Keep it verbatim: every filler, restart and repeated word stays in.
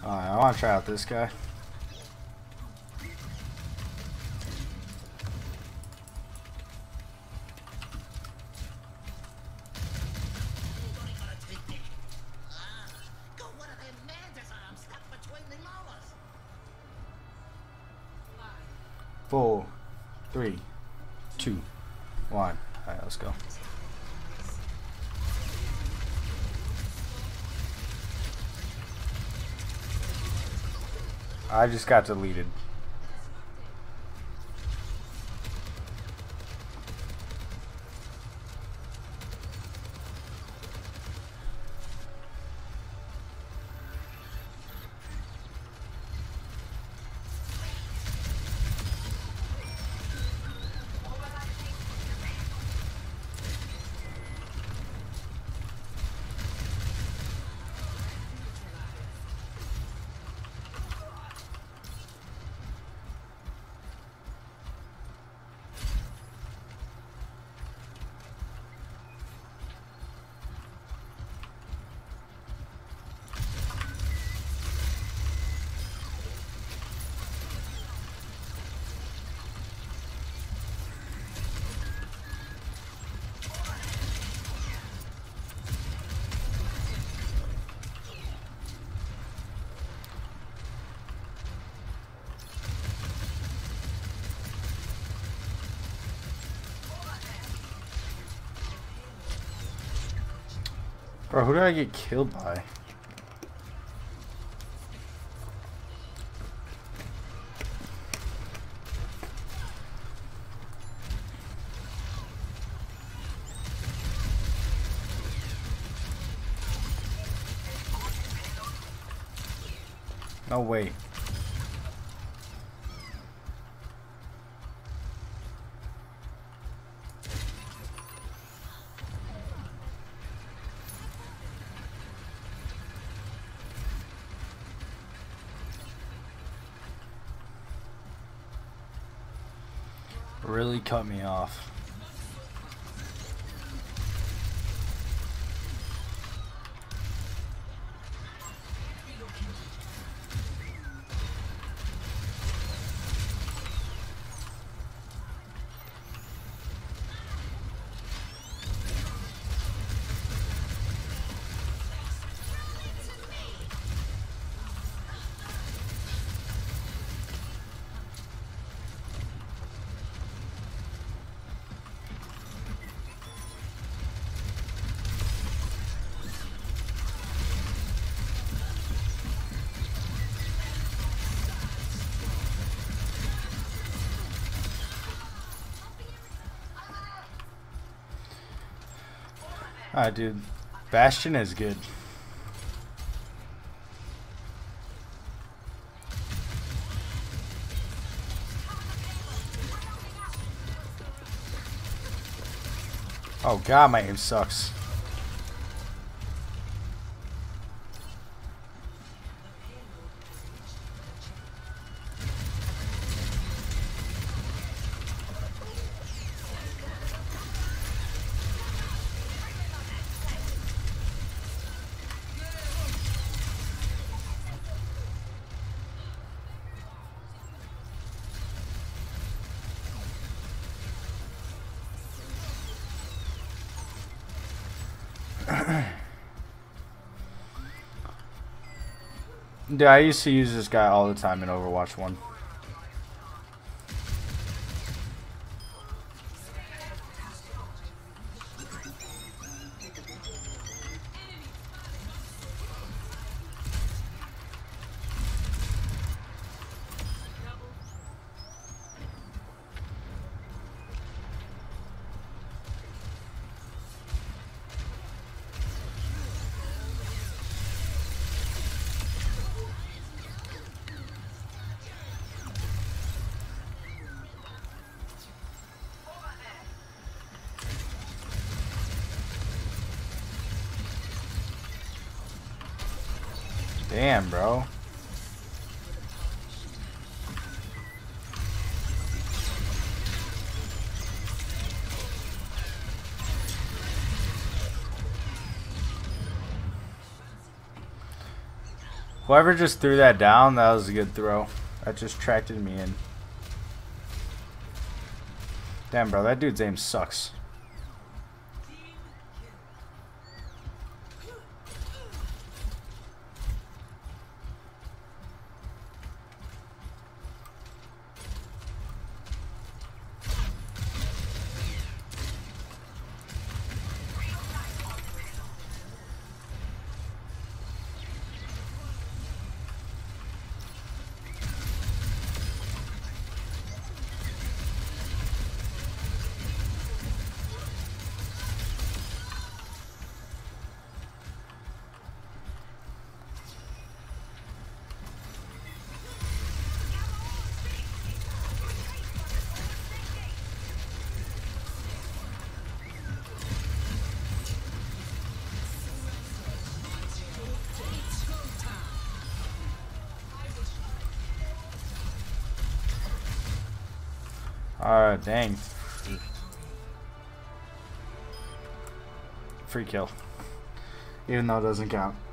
Alright, I want to try out this guy. Four, three, two, one. Alright, let's go. I just got deleted. Bro, who did I get killed by? No way. Really cut me off. Alright, dude. Bastion is good. Oh god, my aim sucks. Dude, I used to use this guy all the time in Overwatch one. Damn, bro. Whoever just threw that down, that was a good throw. That just tracked me in. Damn, bro, that dude's aim sucks. Alright, dang. Free kill. Even though it doesn't count.